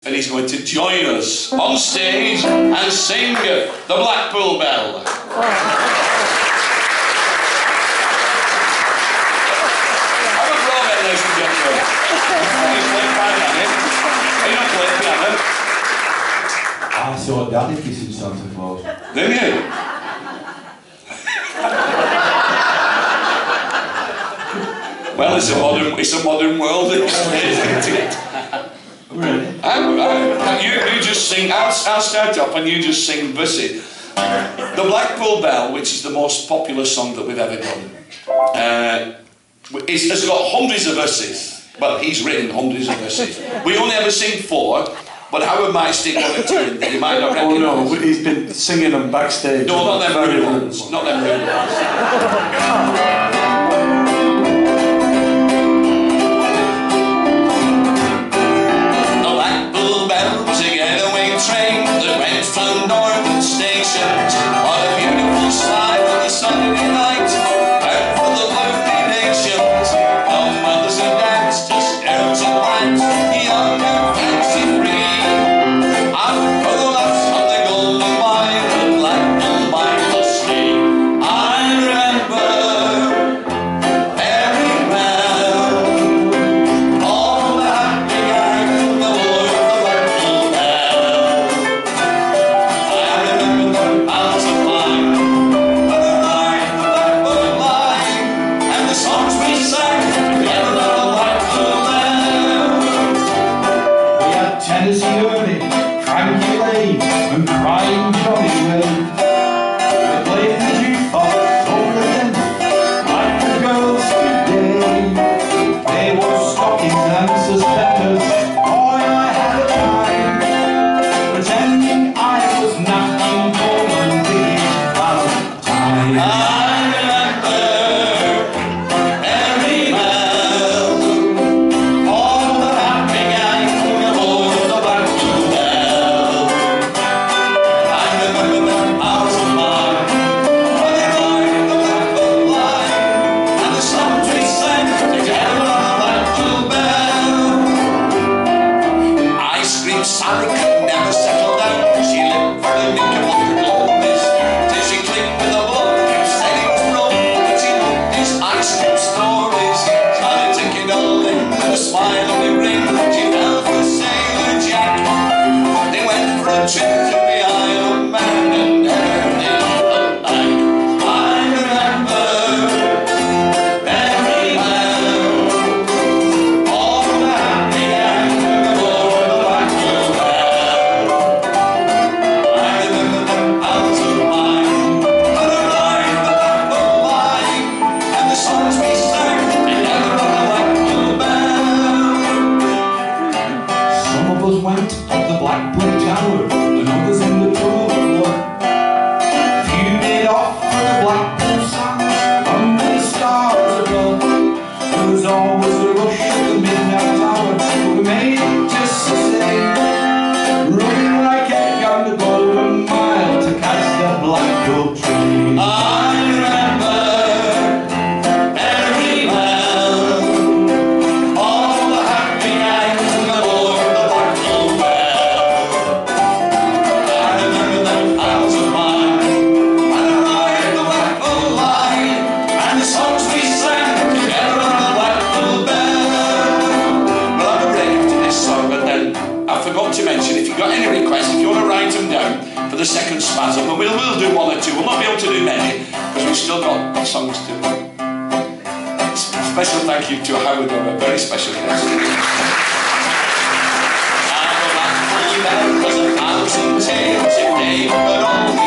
And he's going to join us on stage and sing the Blackpool Belle. I'm a Broadbent, ladies and gentlemen. He's playing piano, eh? Are you not playing piano? I saw Daddy kissing Santa Claus. Did you? Well, it's a modern world, isn't it? Really? You just sing. I'll start up and you just sing verses. The Blackpool Belle, which is the most popular song that we've ever done, has got hundreds of verses. Well, he's written hundreds of verses. We only ever sing 4, but Howard might stick 1 or 2 in there. You might not recognise. Oh no, he's been singing them backstage. No, not them rude ones. Not them rude ones. Train that went from Darwen Station. What a beautiful sight on a Sunday night. Out for the lonely nations. No mothers and dads, just girls and lads, young and fancy free. Out for the laughs on the golden mine, the Blackpool mindlessly. I remember very well all the happy gang from the war of the Blackpool Belle. And crying Johnny Way. They played the jukebox over again, like the girls today. They wore stockings and suspenders. Boy, I had a time, pretending I was knocking for one big Valentine. Sally could never settle down. She lived for the Knickerbocker Glories till she clicked with a bloke who said he was broke, but he loved his ice cream stories. Started taking a limb with a smile and a grin. She fell for Sailor Jack. They went for a trip to the Isle of Man and never did look back. I remember very well all the happy gang from the war of the Blackpool Belle. I remember the hours of mine, and the ride, the Blackpool line, and the songs we sang together on the Blackpool Belle. Some of us went up the Blackpool Tower, and others in the trouble. Few made off for the Blackpool Sands, under the stars above. There was always a rush at the midnight hour, but we made it just the same, running like egg on the Golden Mile to catch the Blackpool train. I remember very well all the happy gang from the war of the Blackpool Belle. I remember them pals of mine, and the ride the Blackpool line, and the songs we sang together on the Blackpool Belle. We'll have a break after this song, but then I forgot to mention, if you've got any requests, if you want to write them down for the second spasm, and we'll do 1 or 2. We'll not be able to do many, because we've still got songs to do. Special thank you to Howard, a very special guest. Now the Blackpool Belle was 1,000 tales, it gave but only